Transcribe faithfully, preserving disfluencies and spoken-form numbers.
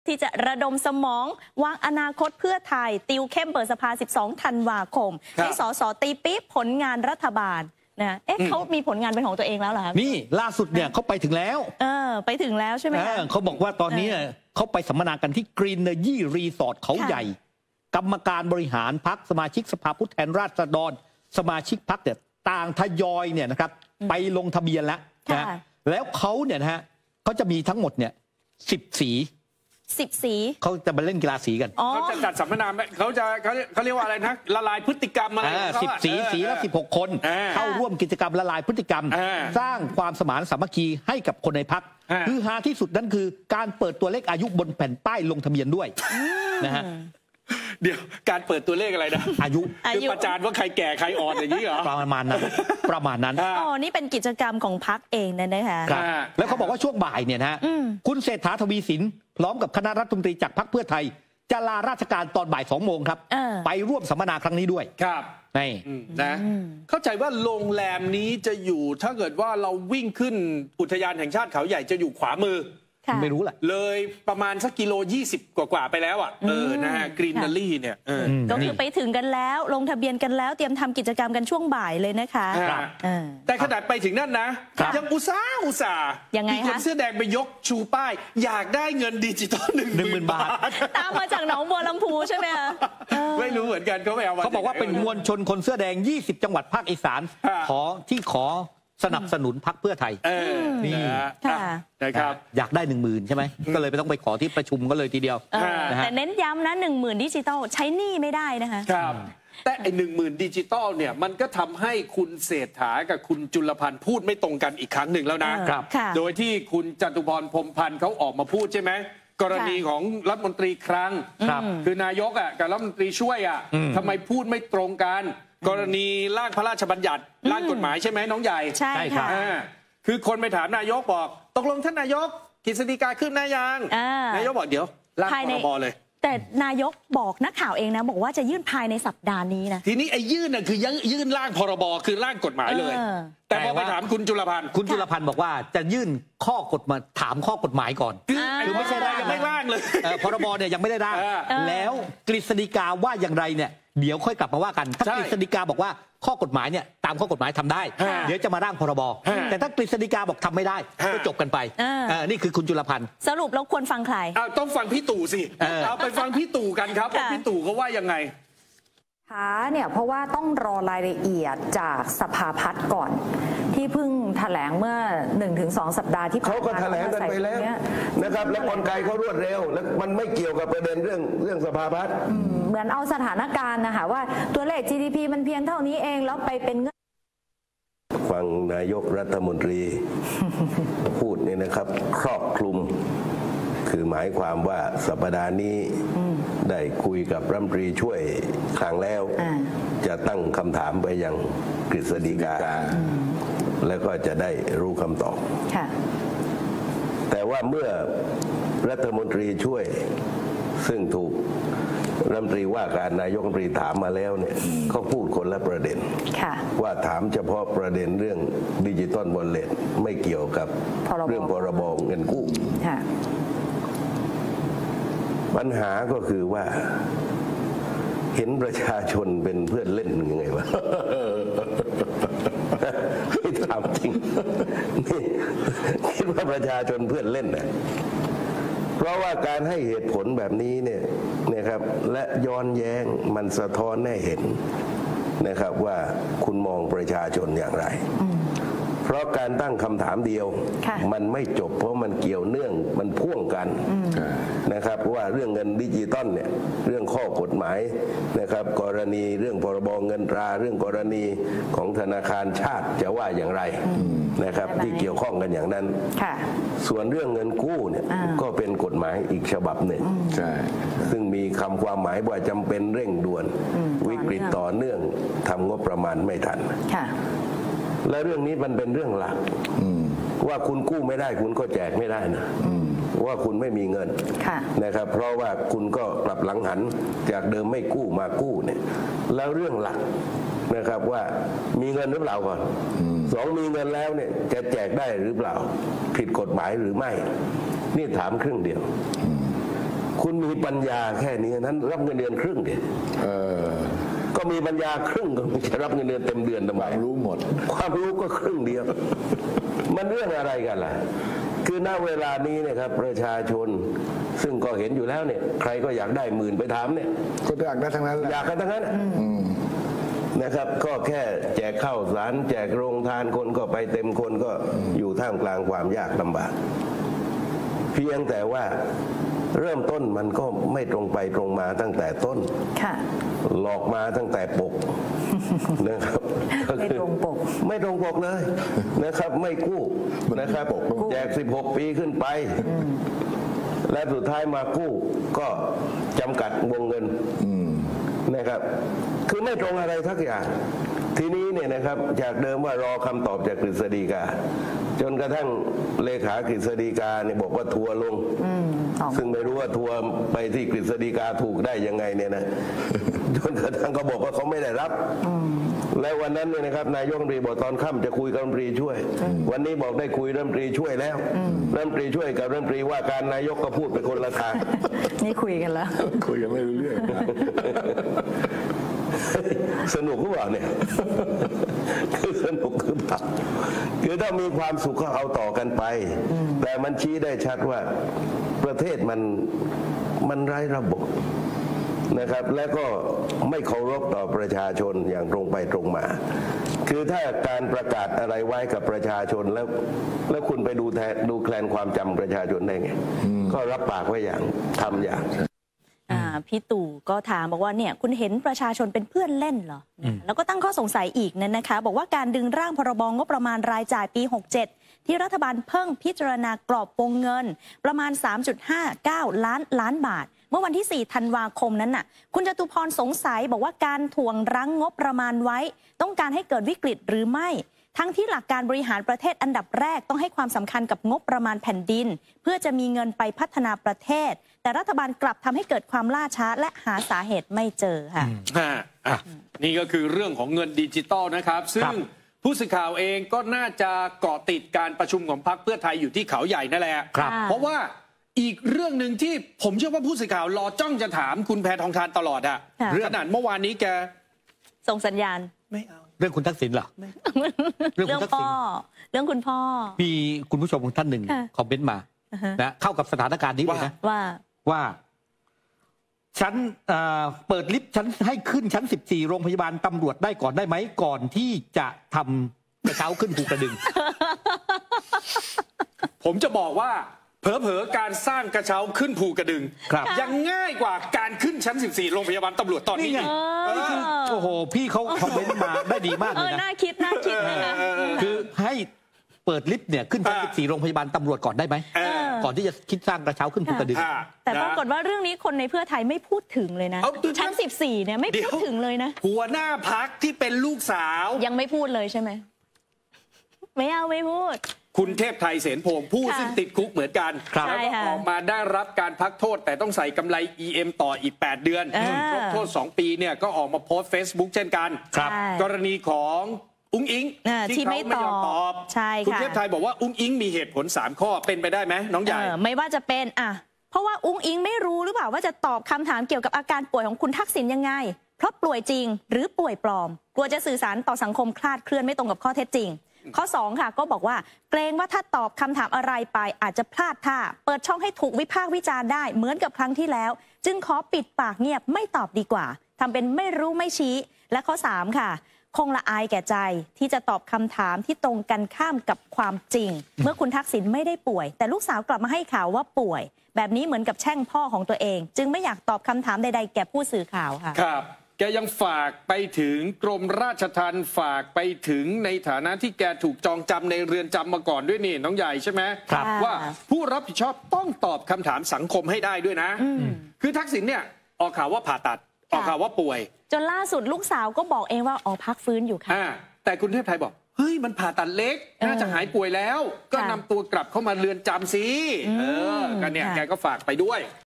ที่จะระดมสมองวางอนาคตเพื่อไทยติวเข้มเปิดสภาสิบสองธันวาคมให้สสตีปี๊บผลงานรัฐบาลนะเอ๊ะเขามีผลงานเป็นของตัวเองแล้วเหรอครับนี่ล่าสุดเนี่ยเขาไปถึงแล้วเออไปถึงแล้วใช่ไหมคะเขาบอกว่าตอนนี้เขาไปสัมมนากันที่กรีนเนอร์ยี่รีสอร์ทเขาใหญ่กรรมการบริหารพรรคสมาชิกสภาผู้แทนราษฎรสมาชิกพรรคเนี่ยต่างทยอยเนี่ยนะครับไปลงทะเบียนแล้วนะแล้วเขาเนี่ยนะฮะเขาจะมีทั้งหมดเนี่ยสิบสีสิบสีเขาจะมาเล่นกีฬาสีกันเขาจะจัดสัมมนาเขาจะเขาเขาเรียกว่าอะไรนะละลายพฤติกรรมอะไรสิบสีสีละสิบหกคนเข้าร่วมกิจกรรมละลายพฤติกรรมสร้างความสมานสามัคคีให้กับคนในพรรคคือฮาที่สุดนั่นคือการเปิดตัวเลขอายุบนแผ่นป้ายลงทะเบียนด้วยนะฮะเดี๋ยวการเปิดตัวเลขอะไรนะอายุคือประจานว่าใครแก่ใครอ่อนอย่างนี้เหรอประมาณนั้นประมาณนั้นอ๋อนี่เป็นกิจกรรมของพรรคเองนะนะคะแล้วเขาบอกว่าช่วงบ่ายเนี่ยนะคุณเศรษฐาทวีสินพร้อมกับคณะรัฐมนตรีจากพรรคเพื่อไทยจะลาราชการตอนบ่ายสองโมงครับไปร่วมสัมมนาครั้งนี้ด้วยครับนี่นะเข้าใจว่าโรงแรมนี้จะอยู่ถ้าเกิดว่าเราวิ่งขึ้นอุทยานแห่งชาติเขาใหญ่จะอยู่ขวามือไม่รู้แหละเลยประมาณสักกิโลยี่สิบกว่าๆไปแล้วอ่ะเออนะฮะกรีนเนอรี่เนี่ยก็คือไปถึงกันแล้วลงทะเบียนกันแล้วเตรียมทำกิจกรรมกันช่วงบ่ายเลยนะคะแต่ขนาดไปถึงนั่นนะยังอุตส่าห์อุตส่าห์มีคนเสื้อแดงไปยกชูป้ายอยากได้เงินดิจิตอลหนึ่งหมื่นบาทตามมาจากหนองบัวลำพูใช่ไหมคะไม่รู้เหมือนกันเขาไม่เอาเขาบอกว่าเป็นมวลชนคนเสื้อแดงยี่สิบจังหวัดภาคอีสานขอที่ขอสนับสนุนพรรคเพื่อไทยนี่นะครับอยากได้หนึ่งหมื่นใช่ไหมก็เลยไปต้องไปขอที่ประชุมก็เลยทีเดียวแต่เน้นย้ำนะหนึ่งหมื่นดิจิตอลใช้หนี้ไม่ได้นะคะครับแต่ไอ้หนึ่งหมื่นดิจิตอลเนี่ยมันก็ทำให้คุณเศรษฐากับคุณจุลพันธ์พูดไม่ตรงกันอีกครั้งหนึ่งแล้วนะครับโดยที่คุณจตุพรพรหมพันธ์เขาออกมาพูดใช่ไหมกรณีของรัฐมนตรีคลังคือนายกอ่ะกับรัฐมนตรีช่วยอ่ะทำไมพูดไม่ตรงกันกรณีร่างพระราชบัญญัติร่างกฎหมายใช่ไหมน้องใหญ่ใช่ค่ะคือคนไปถามนายกบอกตกลงท่านนายกกฤษฎีกาขึ้นหน้ายังนายกบอกเดี๋ยวร่างพรบเลยแต่นายกบอกนักข่าวเองนะบอกว่าจะยื่นภายในสัปดาห์นี้นะทีนี้ไอ้ยื่นน่ะคือยื่นร่างพรบคือร่างกฎหมายเลยแต่พอไปถามคุณจุลพันธ์คุณจุลพันธ์บอกว่าจะยื่นข้อกฎหมายถามข้อกฎหมายก่อนคือไม่ใช่ร่างยังไม่ร่างเลยพรบเนี่ยยังไม่ได้ร่างแล้วกฤษฎีกาว่าอย่างไรเนี่ยเดี๋ยวค่อยกลับมาว่ากันถ้ากฤษฎีกาบอกว่าข้อกฎหมายเนี่ยตามข้อกฎหมายทำได้เดี๋ยวจะมาร่างพรบแต่ถ้ากฤษฎีกาบอกทำไม่ได้ก็จบกันไปนี่คือคุณจุลพันธ์สรุปเราควรฟังใครต้องฟังพี่ตู่สิเอาไปฟังพี่ตู่กันครับพี่ตู่เขาว่ายังไงช้าเนี่ยเพราะว่าต้องรอรายละเอียดจากสภาพัฒน์ก่อนที่เพิ่งแถลงเมื่อ หนึ่งถึงสอง สัปดาห์ที่เขาก็แถลงกันไปแล้วนะครับและกลไกเขารวดเร็วและมันไม่เกี่ยวกับประเด็นเรื่องเรื่องสภาพัฒน์เหมือนเอาสถานการณ์นะคะว่าตัวเลข จี ดี พี มันเพียงเท่านี้เองแล้วไปเป็นเงื่อนฟังนายกรัฐมนตรีพูดเนี่ยนะครับครอบคลุมคือหมายความว่าสัปดาห์นี้ได้คุยกับรัฐมนตรีช่วยครั้งแล้วจะตั้งคำถามไปยังกฤษฎีกาแล้วก็จะได้รู้คำตอบแต่ว่าเมื่อรัฐมนตรีช่วยซึ่งถูกรัฐมนตรีว่าการนายกรัฐมนตรีถามมาแล้วเนี่ยเขาพูดคนละประเด็นว่าถามเฉพาะประเด็นเรื่องดิจิตอลวอลเล็ตไม่เกี่ยวกับเรื่องพรบเงินกู้ปัญหาก็คือว่าเห็นประชาชนเป็นเพื่อนเล่นยังไงวะไม่ถามจริงนี่คิดว่าประชาชนเพื่อนเล่นนะเพราะว่าการให้เหตุผลแบบนี้เนี่ยนะครับและย้อนแย้งมันสะท้อนให้เห็นนะครับว่าคุณมองประชาชนอย่างไรเพราะการตั้งคำถามเดียวมันไม่จบเพราะมันเกี่ยวเนื่องมันพ่วงกันนะครับว่าเรื่องเงินดิจิตอลเนี่ยเรื่องข้อกฎหมายนะครับกรณีเรื่องพรบเงินตราเรื่องกรณีของธนาคารชาติจะว่าอย่างไรนะครับที่เกี่ยวข้องกันอย่างนั้นส่วนเรื่องเงินกู้เนี่ยก็เป็นกฎหมายอีกฉบับหนึ่งซึ่งมีคำความหมายว่าจำเป็นเร่งด่วนวิกฤตต่อเนื่องทำงบประมาณไม่ทันและเรื่องนี้มันเป็นเรื่องหลักว่าคุณกู้ไม่ได้คุณก็แจกไม่ได้นะว่าคุณไม่มีเงินนะครับเพราะว่าคุณก็กลับหลังหันจากเดิมไม่กู้มากู้เนี่ยแล้วเรื่องหลักนะครับว่ามีเงินหรือเปล่าก่อนสองมีเงินแล้วเนี่ยจะแจกได้หรือเปล่าผิดกฎหมายหรือไม่นี่ถามครึ่งเดียวคุณมีปัญญาแค่นี้นั้นรับเงินเดือนครึ่งดิเออก็มีปัญญาครึ่งก็จะรับเงินเดือนเต็มเดือนทำไมรู้หมดความรู้ก็ครึ่งเดียว มันเรื่องอะไรกันล่ะ คือณเวลานี้เนี่ยครับประชาชนซึ่งก็เห็นอยู่แล้วเนี่ยใครก็อยากได้หมื่นไปถามเนี่ยก็อยากได้ทั้งนั้นแหละอยากกันทั้งนั้นนะครับ ก็แค่แจกข้าวสารแจกโรงทานคนก็ไปเต็มคนก็อยู่ท่ามกลางความยากลำบากเพียงแต่ว่าเริ่มต้นมันก็ไม่ตรงไปตรงมาตั้งแต่ต้นค่ะหลอกมาตั้งแต่ปก นะครับไม่ตรงปกไม่ตรงปกเลยนะครับ ไม่กู้นะครับแจกสิบหกปีขึ้นไป และสุดท้ายมากู้ก็จำกัดวงเงินนะครับ คือไม่ตรงอะไรทักอย่าง ทีนี้เนี่ยนะครับจากเดิมว่ารอคำตอบจากกฤษฎีกาจนกระทั่งเลขากฤษฎีกาเนี่ยบอกว่าทัวร์ลงซึ่งไม่รู้ว่าทัวร์ไปที่กฤษฎีกาถูกได้ยังไงเนี่ยนะจนกระทั่งเขาบอกว่าเขาไม่ได้รับและวันนั้นเนี่ยนะครับนายกรัฐมนตรีบอกตอนค่ำจะคุยกับรัฐมนตรีช่วย วันนี้บอกได้คุยรัฐมนตรีช่วยแล้วรัฐมนตรีช่วยกับรัฐมนตรีว่าการนายกก็พูดไปคนละทางนี่คุยกันแล้วคุยกันไม่รู้เรื่องสนุกหรือเปล่าเนี่ย คือสนุกคือเปล่าคือถ้ามีความสุขก็เอาต่อกันไป แต่มันชี้ได้ชัดว่าประเทศมันมันไร้ระบบนะครับ และก็ไม่เคารพต่อประชาชนอย่างตรงไปตรงมา คือถ้าการประกาศอะไรไว้กับประชาชนแล้ว แล้วคุณไปดูแทนดูแคลนความจำประชาชนได้ไง ก็รับปากไว้อย่างทำอย่างพี่ตู่ก็ถามบอกว่าเนี่ยคุณเห็นประชาชนเป็นเพื่อนเล่นเหรอแล้วก็ตั้งข้อสงสัยอีกนั่นนะคะบอกว่าการดึงร่างพรบงบประมาณรายจ่ายปีหกเจ็ดที่รัฐบาลเพิ่งพิจารณากรอบวงเงินประมาณ สามจุดห้าเก้า ล้านล้านบาทเมื่อวันที่สี่ธันวาคมนั้นน่ะคุณจตุพรสงสัยบอกว่าการถ่วงรั้งงบประมาณไว้ต้องการให้เกิดวิกฤตหรือไม่ทั้งที่หลักการบริหารประเทศอันดับแรกต้องให้ความสำคัญกับงบประมาณแผ่นดินเพื่อจะมีเงินไปพัฒนาประเทศแต่รัฐบาลกลับทำให้เกิดความล่าช้าและหาสาเหตุไม่เจอค่ะอ่ะนี่ก็คือเรื่องของเงินดิจิตอลนะครับซึ่งผู้สื่อข่าวเองก็น่าจะเกาะติดการประชุมของพรรคเพื่อไทยอยู่ที่เขาใหญ่นั่นแหละเพราะว่าอีกเรื่องหนึ่งที่ผมเชื่อว่าผู้สื่อข่าวรอจ้องจะถามคุณแพทองธารตลอดอะเรื่องนั้นเมื่อวานนี้แกส่งสัญญาณไม่เอาเรื่องคุณทักษิณเหรอเรื่องพ่อเรื่องคุณพ่อมีคุณผู้ชมท่านหนึ่งคอมเมนต์มานะเข้ากับสถานการณ์นี้เลยนะว่าว่าชั้นเปิดลิฟต์ชั้นให้ขึ้นชั้นสิบสี่โรงพยาบาลตำรวจได้ก่อนได้ไหมก่อนที่จะทำกระเช้าขึ้นภูกระดึงผมจะบอกว่าเผลอๆการสร้างกระเช้าขึ้นภูกระดึงยังง่ายกว่าการขึ้นชั้นสิบสี่โรงพยาบาลตำรวจตอนนี้โอ้โหพี่เขาคอมเมนต์มาได้ดีมากเลยนะน่าคิดน่าคิดนะคะคือให้เปิดลิฟต์เนี่ยขึ้นชั้นสิบสี่โรงพยาบาลตำรวจก่อนได้ไหมก่อนที่จะคิดสร้างกระเช้าขึ้นภูกระดึงแต่ปรากฏว่าเรื่องนี้คนในเพื่อไทยไม่พูดถึงเลยนะชั้นสิบสี่เนี่ยไม่พูดถึงเลยนะหัวหน้าพรรคที่เป็นลูกสาวยังไม่พูดเลยใช่ไหมไม่เอาไม่พูดคุณเทพไทยเสนพงศ์ผู้ซึ่งติดคุกเหมือนกันแล้วก็ออกมาได้รับการพักโทษแต่ต้องใส่กำไร อี เอ็ม ต่ออีกแปดเดือนครบโทษสองปีเนี่ยก็ออกมาโพสต์ Facebook เช่นกันกรณีของอุ้งอิงที่เขาไม่ยอมตอบคุณเทพไทยบอกว่าอุ้งอิงมีเหตุผลสามข้อเป็นไปได้ไหมน้องใหญ่ไม่ว่าจะเป็นอ่ะเพราะว่าอุ้งอิงไม่รู้หรือเปล่าว่าจะตอบคำถามเกี่ยวกับอาการป่วยของคุณทักษิณยังไงเพราะป่วยจริงหรือป่วยปลอมกลัวจะสื่อสารต่อสังคมคลาดเคลื่อนไม่ตรงกับข้อเท็จจริงข้อสองค่ะก็บอกว่าเกรงว่าถ้าตอบคำถามอะไรไปอาจจะพลาดท่าเปิดช่องให้ถูกวิพากษ์วิจารณ์ได้เหมือนกับครั้งที่แล้วจึงขอปิดปากเงียบไม่ตอบดีกว่าทำเป็นไม่รู้ไม่ชี้และข้อสามค่ะคงละอายแก่ใจที่จะตอบคำถามที่ตรงกันข้ามกับความจริงเมื่อคุณทักษิณไม่ได้ป่วยแต่ลูกสาวกลับมาให้ข่าวว่าป่วยแบบนี้เหมือนกับแช่งพ่อของตัวเองจึงไม่อยากตอบคำถามใดๆแก่ผู้สื่อข่าวค่ะครับแกยังฝากไปถึงกรมราชทัณฑ์ฝากไปถึงในฐานะที่แกถูกจองจำในเรือนจำมาก่อนด้วยนี่น้องใหญ่ใช่ไหมว่าผู้รับผิดชอบต้องตอบคำถามสังคมให้ได้ด้วยนะคือทักษิณเนี่ยออกข่าวว่าผ่าตัดออกข่าวว่าป่วยจนล่าสุดลูกสาวก็บอกเองว่าอ๋อพักฟื้นอยู่ค่ะแต่คุณเทพไทยบอกเฮ้ยมันผ่าตัดเล็กน่าจะหายป่วยแล้วก็นำตัวกลับเข้ามาเรือนจำสิเออกันเนี่ยแกก็ฝากไปด้วย